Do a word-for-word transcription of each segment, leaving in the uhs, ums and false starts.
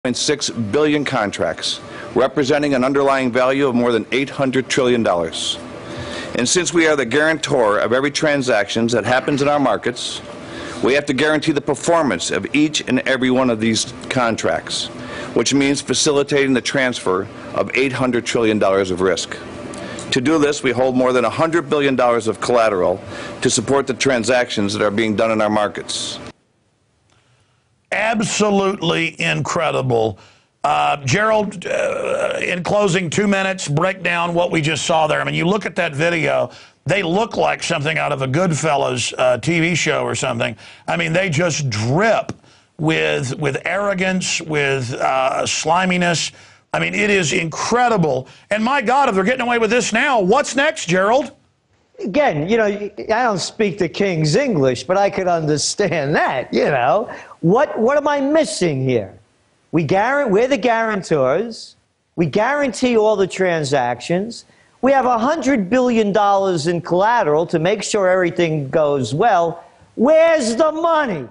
point six billion contracts, representing an underlying value of more than eight hundred trillion dollars. And since we are the guarantor of every transaction that happens in our markets, we have to guarantee the performance of each and every one of these contracts, which means facilitating the transfer of eight hundred trillion dollars of risk. To do this, we hold more than one hundred billion dollars of collateral to support the transactions that are being done in our markets. Absolutely incredible. Uh, Gerald, uh, in closing, two minutes, break down what we just saw there. I mean, you look at that video, they look like something out of a Goodfellas uh, T V show or something. I mean, they just drip with, with arrogance, with uh, sliminess. I mean, it is incredible. And my God, if they're getting away with this now, what's next, Gerald? Again, you know, I don't speak the King's English, but I could understand that, you know. What, what am I missing here? We guarantee, we're the guarantors. We guarantee all the transactions. We have one hundred billion dollars in collateral to make sure everything goes well. Where's the money?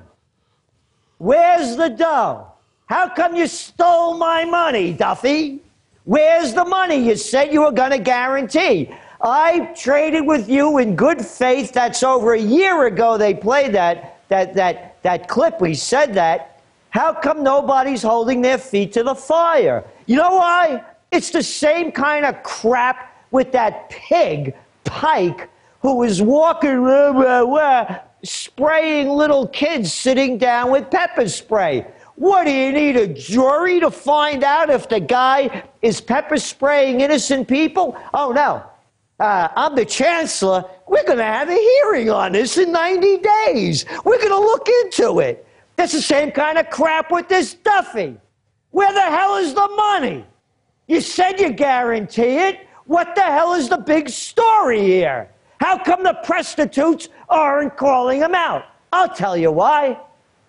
Where's the dough? How come you stole my money, Duffy? Where's the money you said you were going to guarantee? I traded with you in good faith. That's over a year ago they played that, that, that, that clip. We said that. How come nobody's holding their feet to the fire? You know why? It's the same kind of crap with that pig, Pike, who was walking, rah, rah, rah, spraying little kids sitting down with pepper spray. What, do you need a jury to find out if the guy is pepper spraying innocent people? Oh, no. Uh, I'm the chancellor. We're going to have a hearing on this in ninety days. We're going to look into it. That's the same kind of crap with this Duffy. Where the hell is the money? You said you guarantee it. What the hell is the big story here? How come the prostitutes aren't calling him out? I'll tell you why.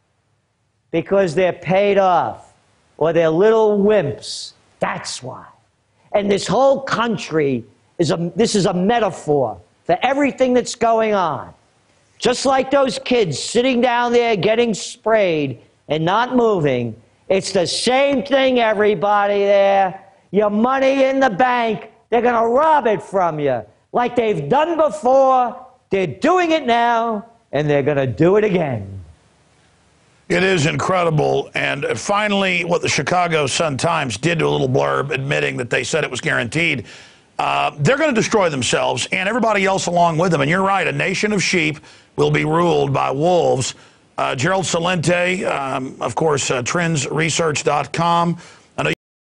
Because they're paid off, or they're little wimps. That's why. And this whole country is a, this is a metaphor for everything that's going on. Just like those kids sitting down there getting sprayed and not moving, it's the same thing, everybody there. Your money in the bank, they're going to rob it from you. Like they've done before, they're doing it now, and they're going to do it again. It is incredible. And finally, what the Chicago Sun-Times did to a little blurb admitting that they said it was guaranteed. Uh, they're going to destroy themselves and everybody else along with them. And you're right, a nation of sheep will be ruled by wolves. Uh, Gerald Celente, um, of course, uh, trends research dot com.